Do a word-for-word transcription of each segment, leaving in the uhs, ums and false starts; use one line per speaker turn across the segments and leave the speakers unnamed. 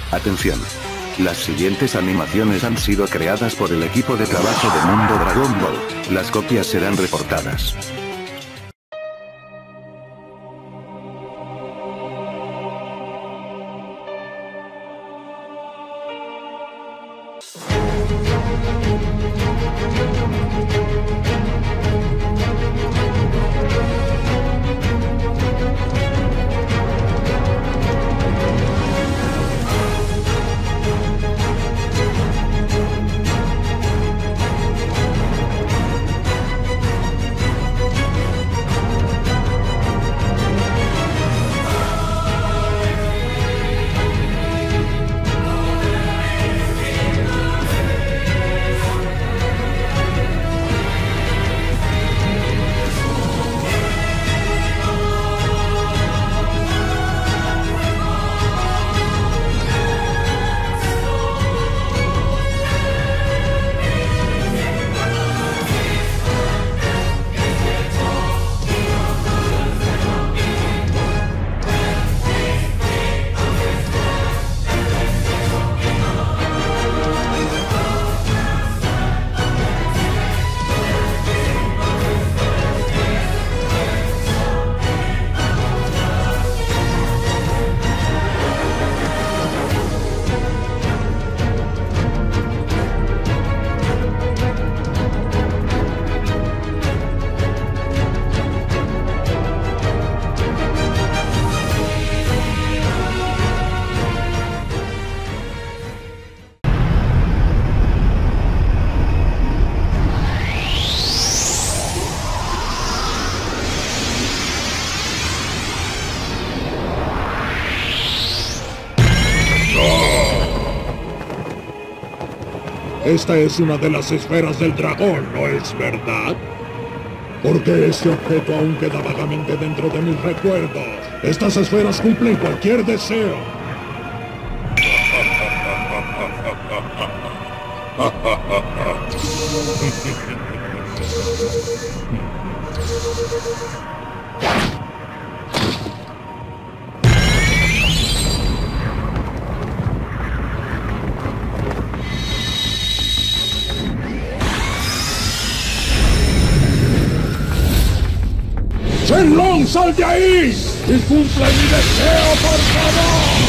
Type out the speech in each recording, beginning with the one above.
Atención. Las siguientes animaciones han sido creadas por el equipo de trabajo de Mundo Dragon Ball. Las copias serán reportadas.
Esta es una de las esferas del dragón, ¿no es verdad? Porque este objeto aún queda vagamente dentro de mis recuerdos. Estas esferas cumplen cualquier deseo. ¡Shenlong, sal de ahí! ¡Y cumple mi deseo, por favor!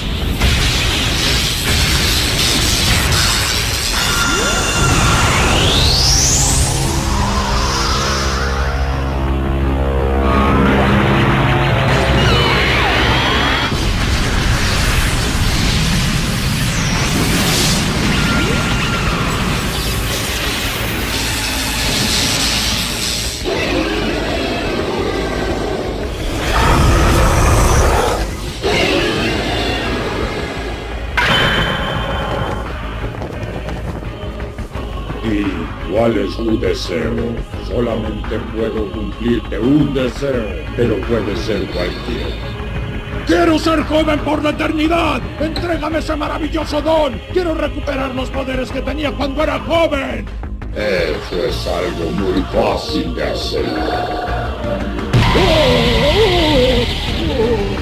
¿Cuál es tu deseo? Solamente puedo cumplirte un deseo, pero puede ser cualquiera. ¡Quiero ser joven por la eternidad! ¡Entrégame ese maravilloso don! ¡Quiero recuperar los poderes que tenía cuando era joven! Eso es algo muy fácil de hacer. ¡Oh! ¡Oh! ¡Oh!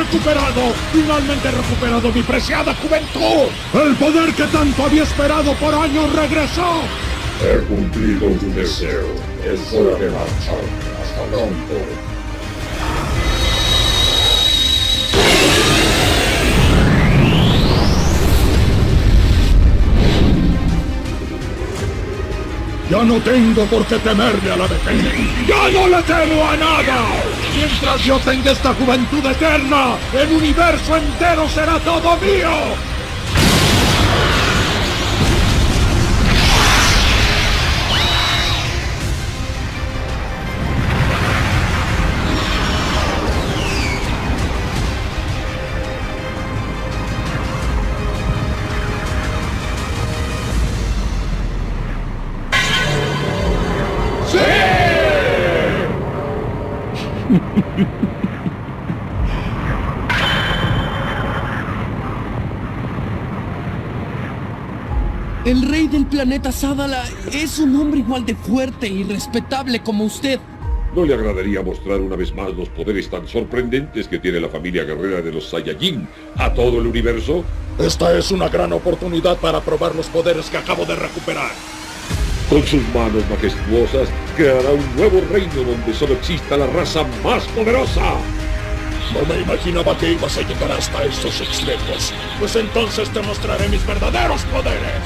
recuperado! ¡Finalmente he recuperado mi preciada juventud! ¡El poder que tanto había esperado por años regresó! He cumplido tu deseo. Es hora de marchar. Hasta pronto. Ya no tengo por qué temerle a la vejez. ¡Ya no le temo a nada! Mientras yo tenga esta juventud eterna, el universo entero será todo mío.
El rey del planeta Sadala es un hombre igual de fuerte y respetable como usted.
¿No le agradaría mostrar una vez más los poderes tan sorprendentes que tiene la familia guerrera de los Saiyajin a todo el universo?
Esta es una gran oportunidad para probar los poderes que acabo de recuperar.
Con sus manos majestuosas, creará un nuevo reino donde solo exista la raza más poderosa.
No me imaginaba que ibas a llegar hasta esos extremos. Pues entonces te mostraré mis verdaderos poderes.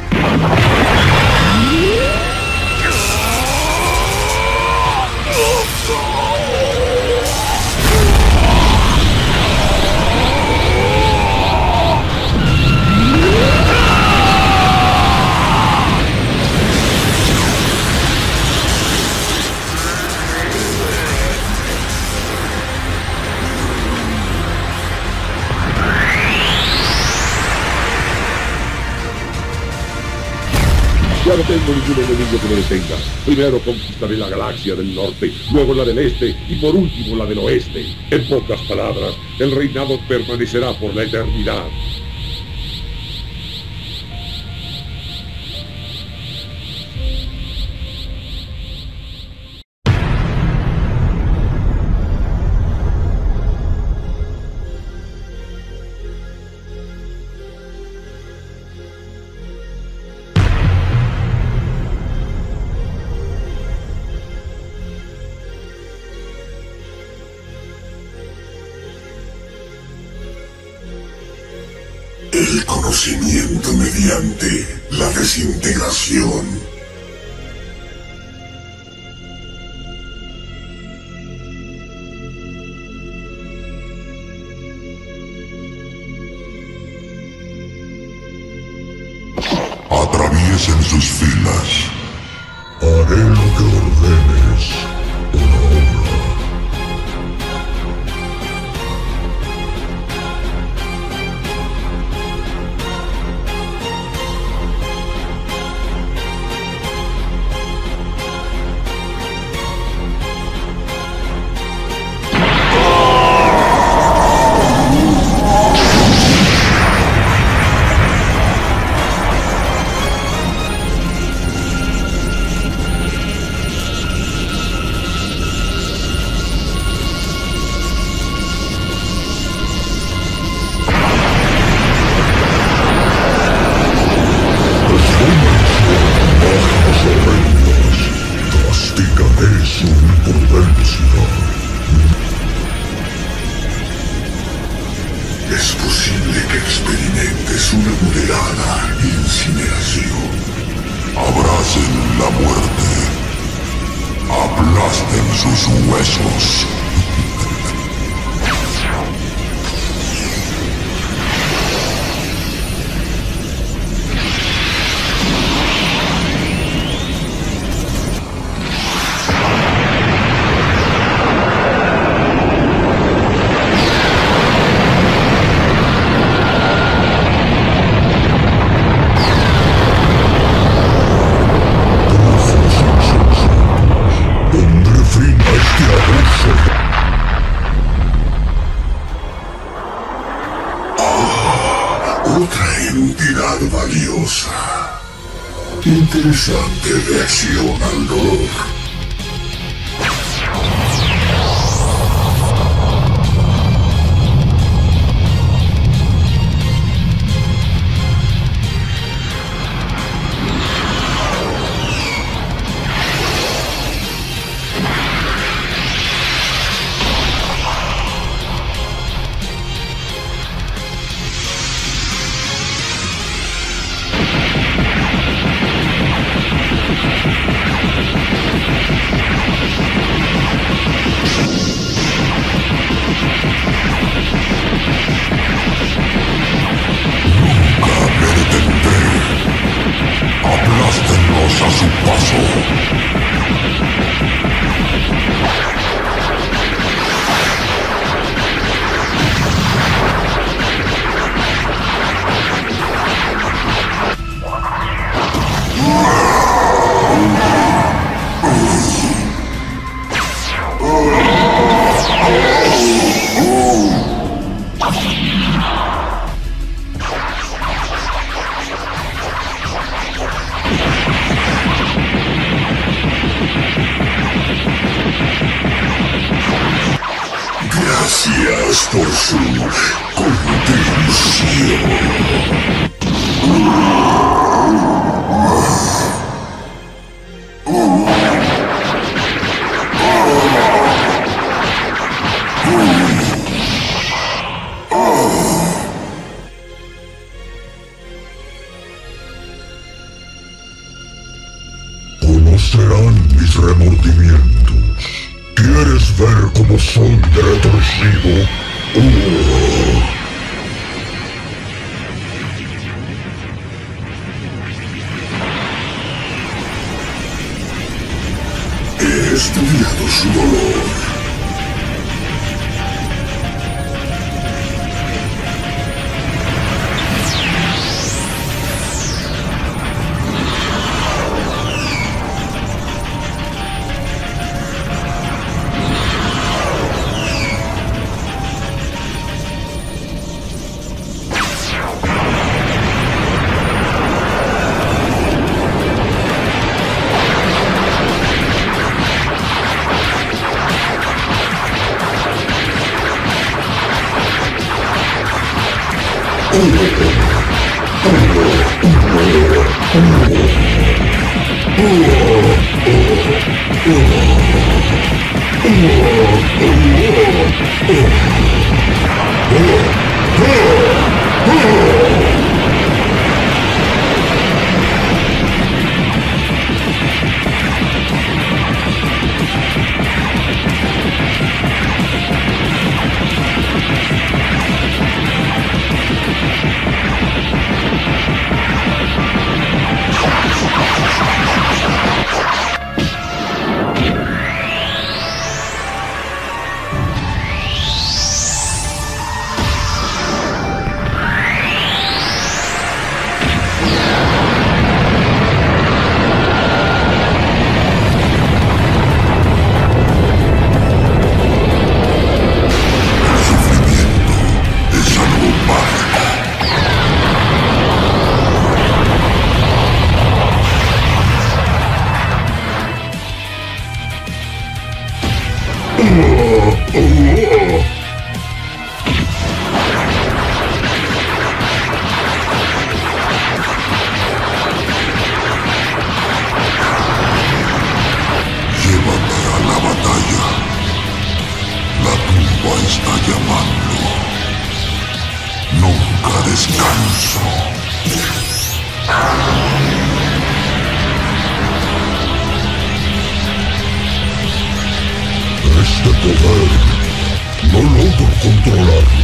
Ya no tengo ningún enemigo que me detenga. Primero conquistaré la galaxia del norte, luego la del este y por último la del oeste. En pocas palabras, el reinado permanecerá por la eternidad.
El conocimiento mediante la desintegración. Atraviesen sus filas. Haré lo que ordenes. Por ahora. Es posible que experimentes una moderada incineración. Abracen la muerte. Aplasten sus huesos. Otra entidad valiosa. Interesante reacción al dolor. Esto es su contribución. Conocerán mis remordimientos. ¿Quieres ver cómo soy de retorcido? ¡Oh! He estudiado su dolor. Este poder no logro controlarlo.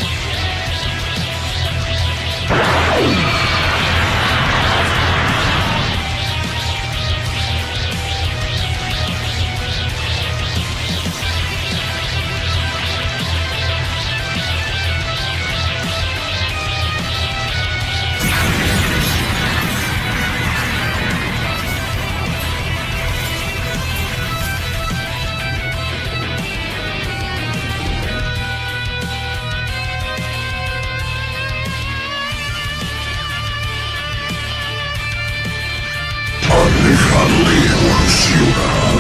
Dejado de evolucionar.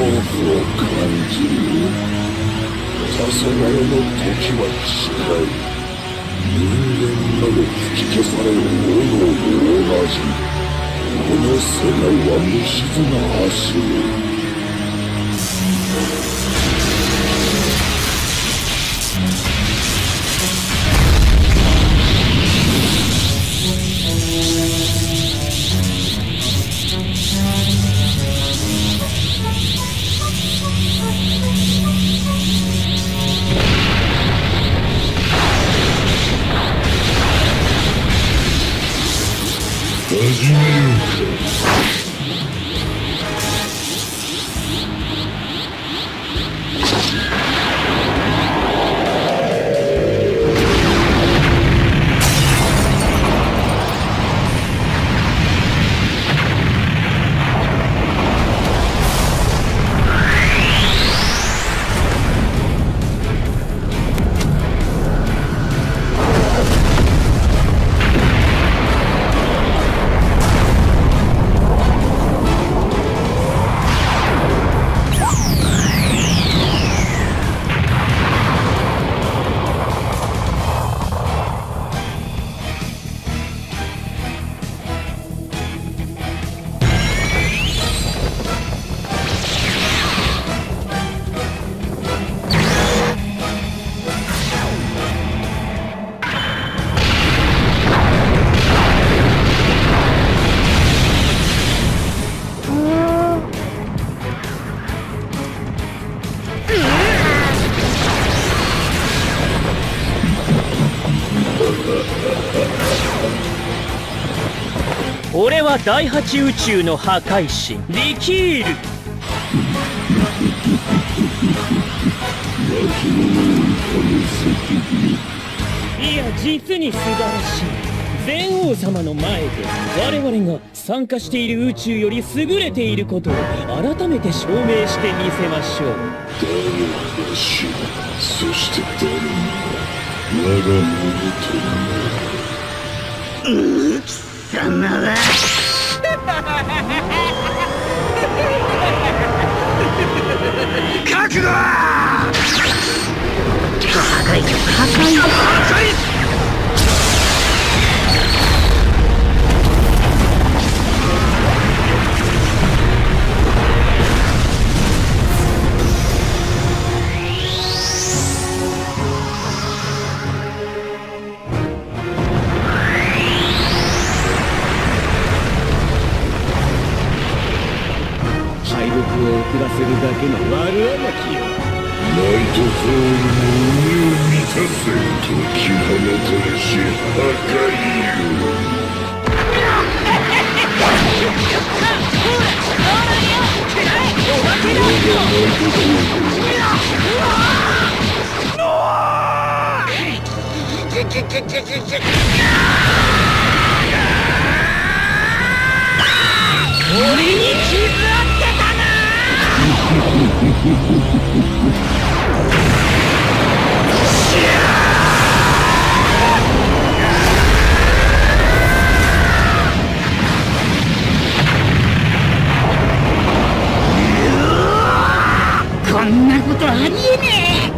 Sasarai no toki wa tsurai. 人間など吹き消される炎と同じ。この世界は無静な足を。始めようか。
俺は第八宇宙の破壊神リキール。いや実に素晴らしい。全王様の前で我々が参加している宇宙より優れていることを改めて証明してみせましょう。
誰が死ぬ、そして誰が我がものとなる。う貴様は覚悟は破壊破壊破壊。
遅らせるだけの悪あがきよ。
ナイトソウルの海を満たせ。解き放たれし破壊よ。
俺に傷あってたな。
こんなことありえねえ。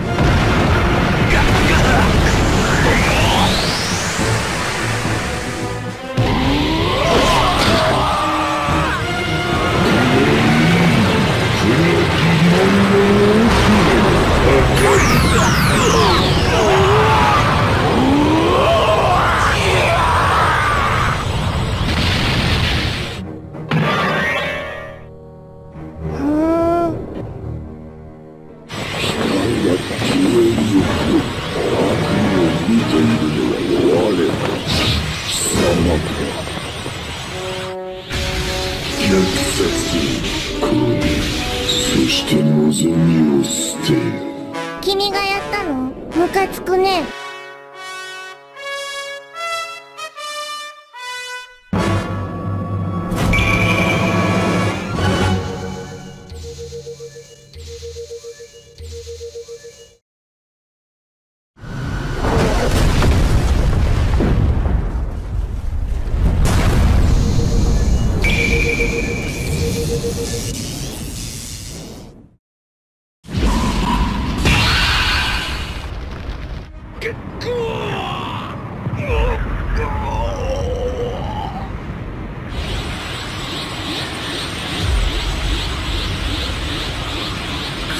そして望みを捨てる。
君がやったの？ムカつくね。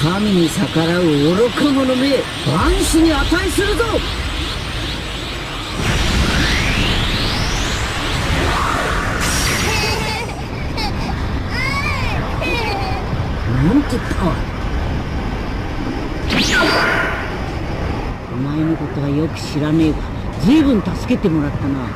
神に逆らう愚か者め、万死に値するぞ。なんて言った。お前のことはよく知らねえが、ずいぶん助けてもらったな。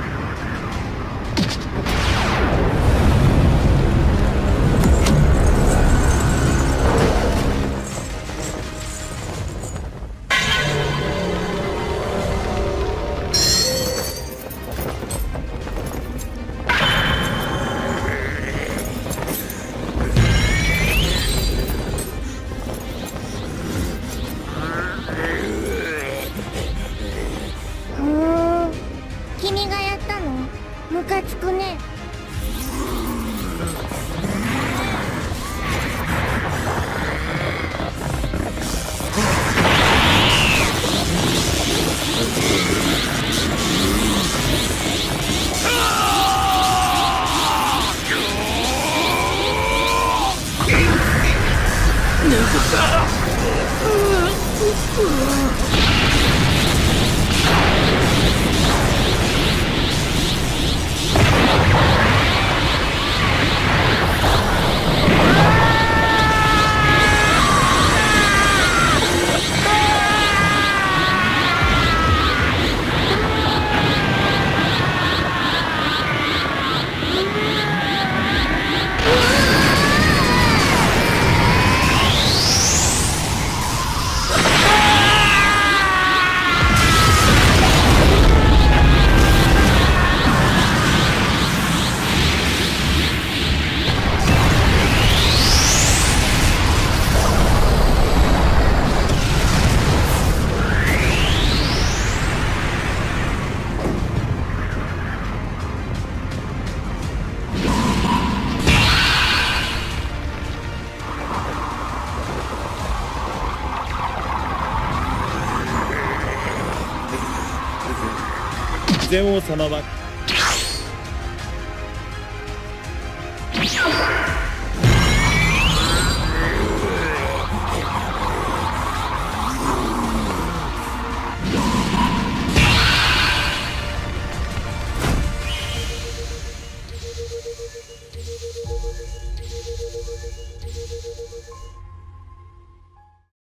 君がやったの？ムカつくね。
禅王様は